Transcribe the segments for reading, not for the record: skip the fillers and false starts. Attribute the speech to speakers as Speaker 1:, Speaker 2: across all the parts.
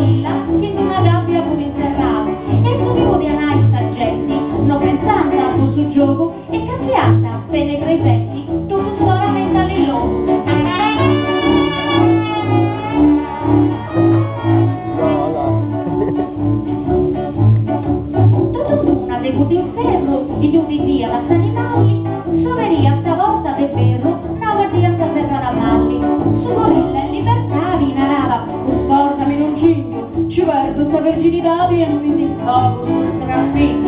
Speaker 1: gorilla che in una gabbia pure inserrato, e su vivo di anai saggetti, non pensando tanto sul gioco, e cambiata, penetra i petti, tutto solamente all'illoco. D'inferno, gli ubbidì alla animali, soveria stavolta del ferro, una guardianza terra da malli, su gorilla in libertà vi narrava, sforzami non cingio, ci perdo sta verginità e non mi disfogo sul strafiglio.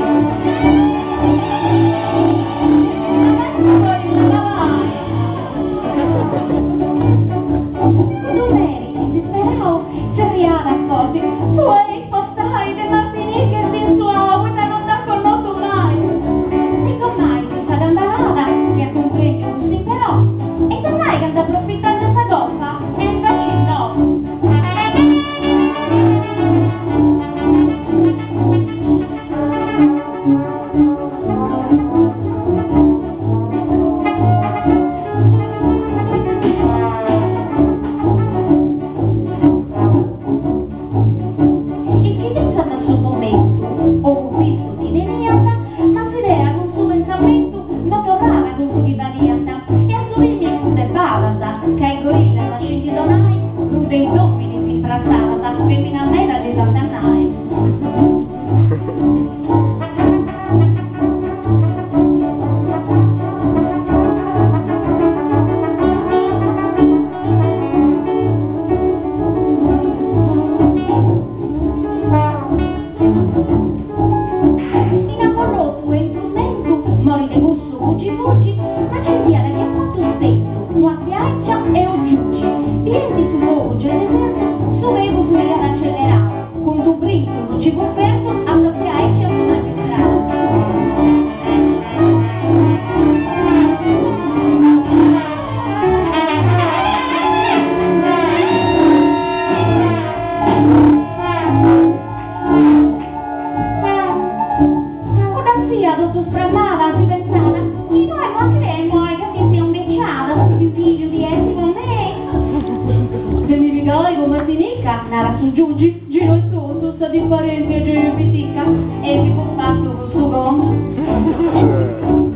Speaker 1: Tu meriti, disperavo, si arriava a cose, tu hai postai de Martinique e sin suau, e se mai che anda approfittando questa goffa e invece no. E chi pensa al suo momento o un visto di deniata, ma si idea con suo pensamento non tornava con suo divaniata. Che il gorilla da scenditonai, non dei doppini si imbrazzava, da femmina nera dei santannai. Innamorò tu e il frumento, mori di gusto fuggi, accendiare che ha fatto stento. Guardiaccia e oggiucci, vieni su luogo generale, su evo tu ad accelerare, con tu brinco non ci può perso, alla piaiccia una centrale. Una fia dopo spramava, si pensava, chi noi quantremo ai capiti un becciata, più figlio di essi con me. Se mi rigai con Martinica, nara su giugi, giro il tondo, sta di parente e giro pitica, e si può fatto con suo gomito.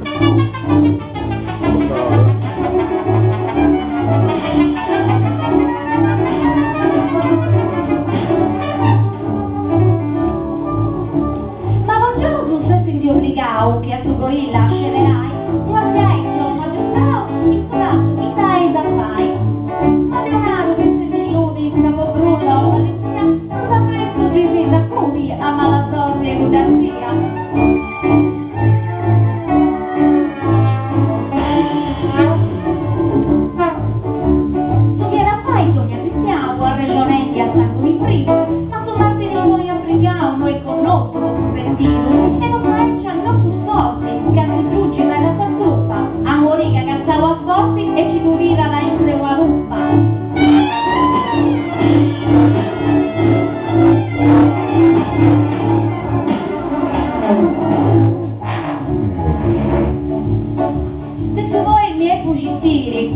Speaker 1: Che a tu gorilla scelerai, guardai, non aggiustavo, il coraggio, mi dai da fai. Ma denaro che se mi illudi, capo brulla o malizia, non da presto di vita curi, a malatorre e budasia. Tu viene fai, sogna cristiano, a regionetti a sangue in primo, ma tu Martino noi africano, noi con nostro prospettivo, e non faccia non fu forte, che tu giugi ma la truppa, a morire che stavo a forti e ci cuvira la intre una lupa. Se voi miei fuggitieri,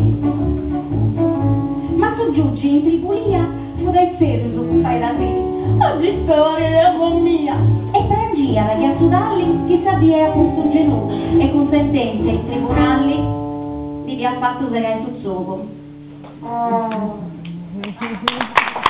Speaker 1: ma tu giugi in tribulia, fu dai ferro, fai da te, oggi storia della mia. E prangia la Ghiazzudalli, chissà di era questo genù, e con sentenze in tribunali, di via al fatto che era il suo.